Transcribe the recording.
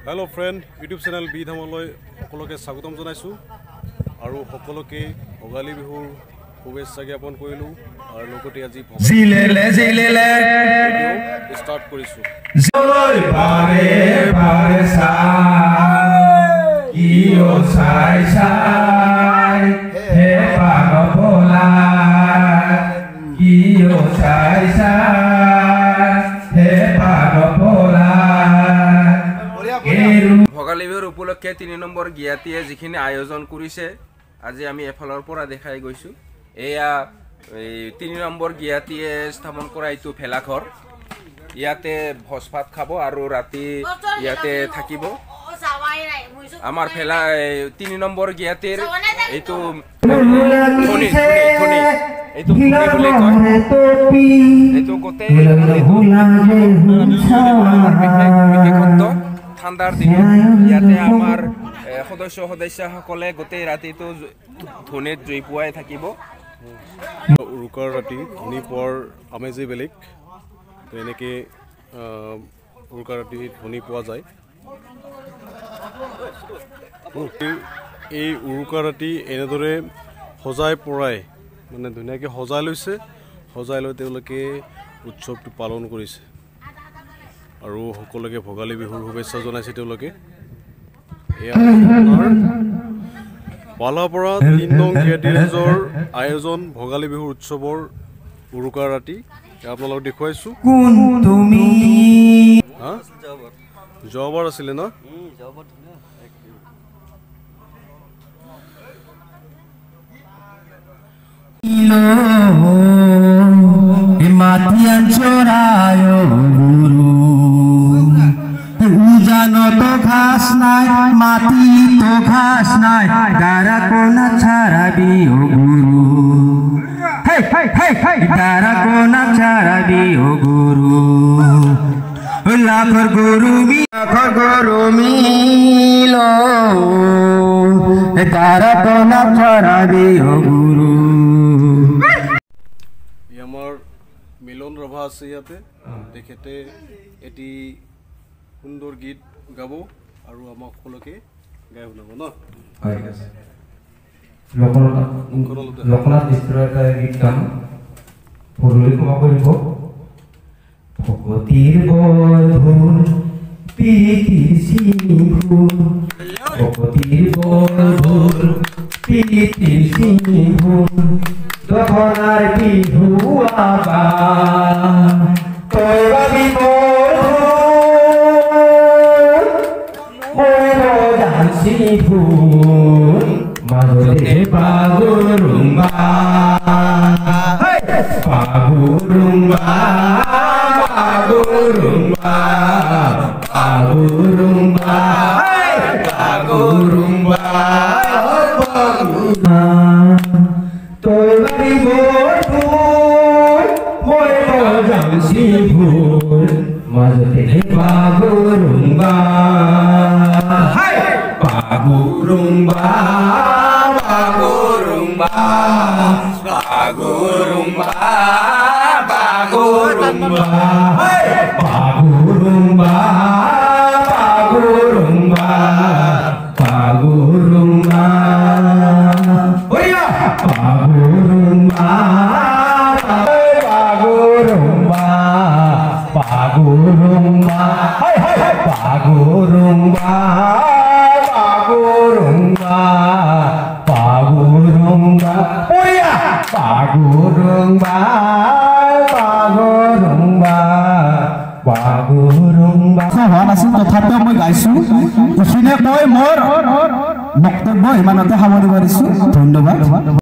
Hello friend, YouTube channel B Dhamoloi সকলোকে স্বাগতম জনাইছো আৰু সকলোকে ভোগালী বিহুৰ শুভেচ্ছা জ্ঞাপন কৰিলো আৰু লগতে আজি জিলেলে ষ্টাৰ্ট কৰিছো জলই বাৰে বাৰে ইও চাই চাই হে পাগলা ইও চাই চাই হে পাগলা ভোগালী বিহুৰ উপলক্ষে ৩ নম্বৰ গিয়াতিয়ে যিখিনি আয়োজন কৰিছে আজি আমি এফালৰ পৰা দেখাই গৈছো এয়া ৩ নম্বৰ গিয়াতিয়ে স্থাপন কৰা এইটো ভেলাঘৰ ইয়াতে ভোজ-ভাত খাব আৰু ৰাতি ইয়াতে থাকিব আমাৰ ভেলা ৩ নম্বৰ গিয়াতিৰ এইটো ধনী এইটো বুলি কয় এইটো গোটেই বিশেষত্ব ঠাণ্ডাৰ দিনত ইয়াতে আমাৰ সদস্যসকলে গোটেই ৰাতিটো ধনীত জুই পুৱাই থাকিব উৰুকাৰ ৰাতি ধনী পোৱাৰ আমেজেই বেলেগ এনেকৈ উৰুকাৰ ৰাতি ধনী পোৱা যায় এই উৰুকাৰ ৰাতি এনেদৰে সজাই পৰাই মানে ধুনীয়াকৈ সজাই লৈছে সজাই লৈ তেওঁলোকে উৎসৱটো পালন কৰিছে আৰু সকলোকে ভোগালী বিহুৰ শুভেচ্ছা জনাইছে তেওঁলোকে এয়া পালাপৰা ৩ নং গিয়াতিৰ আয়োজন ভোগালী বিহুৰ উৎসৱৰ উৰুকাৰ ৰাতি আপোনালোকক দেখুৱাইছো যোৱাবাৰ আছিলে ন Matian corayo guru Ujano to khas nai mati to khas nai dara kona charabi o guru Hey hey hey hey dara kona charabi o guru Lakhor guru milo dara kona charabi o guru আমাৰ মিলন ৰভা আছে ইয়াতে তেখেতে এটি সুন্দৰ গীত গাব আৰু আমাক সকলোকে গাই শুনাব ন ঠিক আছে লোকনাথ মিশ্ৰৰ এটা গীত গাম পঢ়িলে ক্ষমা কৰিব ভগতিৰ বৰধুৰ প্ৰীতিৰ সিংহুৰ ভগতিৰ বৰধুৰ প্ৰীতিৰ সিংহুৰ দহনাৰ বিহু আবা তই বাবি মোৰ ডান্সি ফুল মাজতে পাগুৰুম্বা পাগুৰুম্বা পাগুৰুম্বা পাগুৰুম্বা পাগুৰুম্বা Tôi bay vốn vui môi môi rằng si vui mà giờ thì ba gurung ba gurung ba gurung ba gurung ba gurung ba gurung ba gurung ba gurung ba Pagurumba, Pagurumba, Pagurumba, Pagurumba, Pagurumba, Pagurumba, Puya, Pagurumba, Pagurumba, Pagurumba. Saya nasin tetapi মই গাইছো ইখিনে মই মোৰ বক্তব্য ইমানতে সামৰি মাৰিছো ধন্যবাদ